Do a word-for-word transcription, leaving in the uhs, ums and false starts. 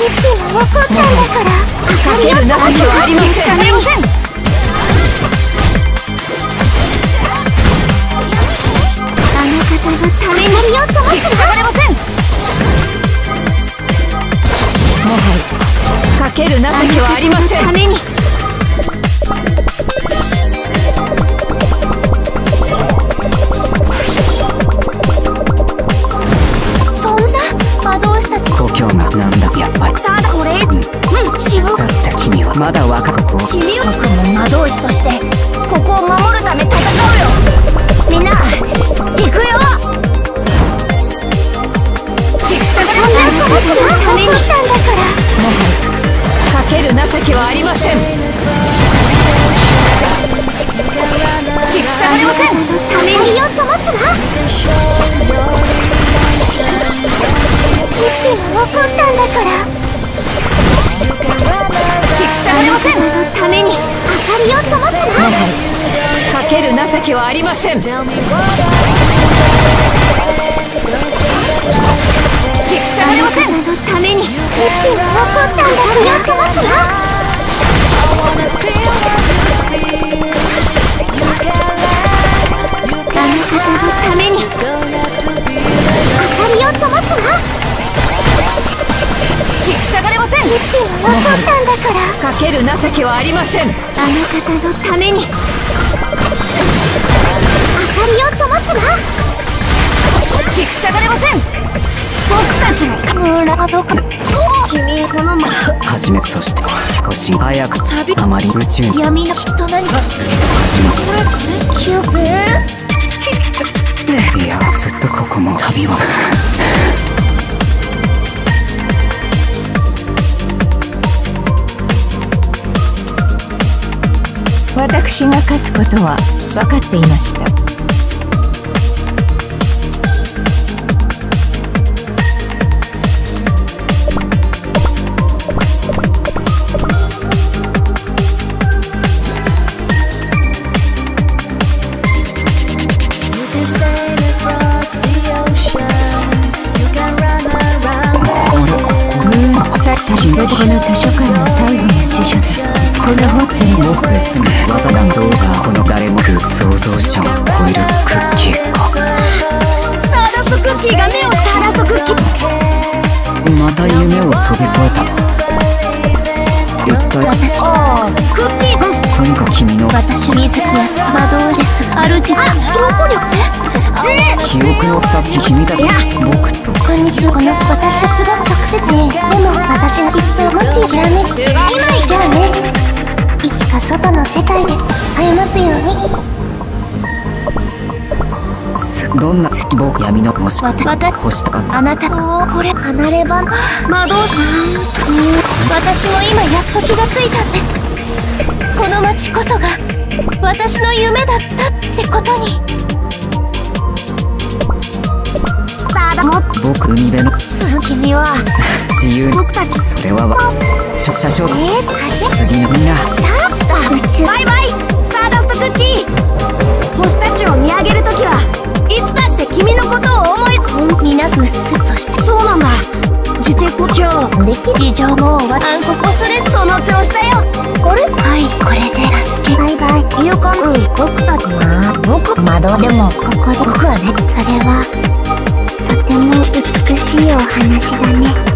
分かったんだから。 かける情けはありません。 あの方のためにやりようともするがれません。もはやかける情けはありません。 ためにそんな魔導士たち故郷がなんだやっぱり。 ただこれうん血をだって君はまだ若くここ君を僕も魔導士としてここを守るため戦うよ。みんな行くよ。 戦がれません。 僕のために来たんだから。 もはやかける情けはありません。戦がれません。 ためによっとますわ。ピッピが怒ったんだから。 戦がれません。 そのために明かりよっとますわ。 もはやかける情けはありません。戦がれません。 そのためにピッピが怒ったんだからやってますわ。あの方のために明かりよっとますわ。 戦がれません。 ピッピが怒ったんだから。 かける情けはありません。 あの方のために明かりよっとますわ。 戦がれません。 僕たちの村はどこだ。君このまはじめそして星早くサビあまり宇宙に闇のきっと何か始まこれこれ記憶いやずっとここも旅を私が勝つことは分かっていました。 この図書館の最後の司書としてこのホテルを僕いつもわたらん動画この誰も不想像者を超えるクッキーかスターダストクッキーが目をスターダストクッキーまた夢を飛び越えた一体私クッキーとにかく君の私水木は魔導ですが主あ証拠力記憶のさっき君だ僕とこんにちは。この私すごく直接ね。でも私はきっともし諦め今じゃあねいつか外の世界で会えますように。 すどんな僕闇の星わたわた星とあなたこれ離れば魔導士私も今やっと気がついたんです。この街こそが私の夢だったってことに。 僕海辺の君は自由僕たちそれはわ著者賞えー、 次のみんなバイバイスターダストクッキー。星たちを見上げるときはいつだって君のことを思いみなすっす。そしてそうなんだ自転故郷でき事情も終わあんここそれその調子だよ。これはいこれで助けバイバイ勇敢うん僕たちは僕窓でもここで僕はねそれはとても美しいお話だね。